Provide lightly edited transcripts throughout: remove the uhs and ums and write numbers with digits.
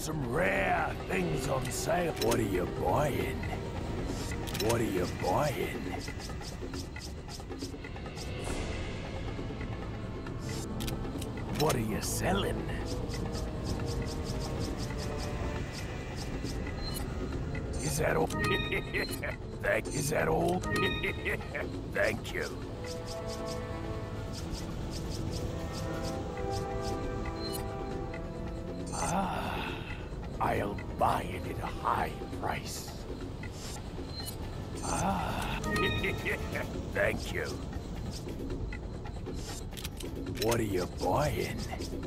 some rare things on sale. What are you buying? What are you buying? What are you selling? Is that all? Is that all? Thank you. Ah, I'll buy it at a high price. Ah, thank you. What are you buying?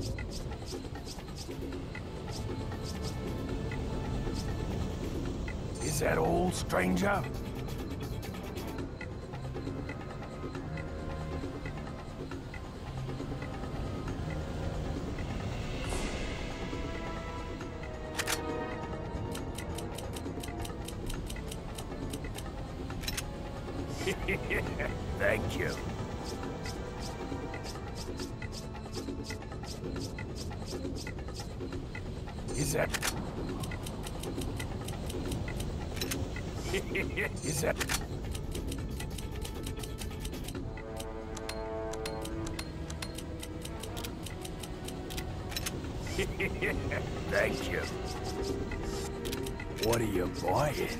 Is that all, stranger? Thank you. Is that... Is that... Thank you. What are you buying?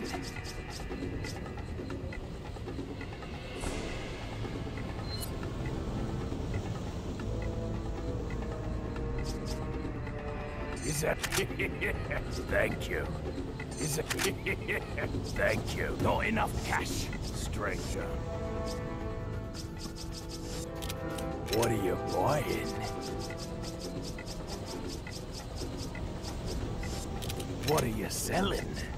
Is that... Thank you. Is it... Thank you. Not enough cash, stranger. What are you buying? What are you selling?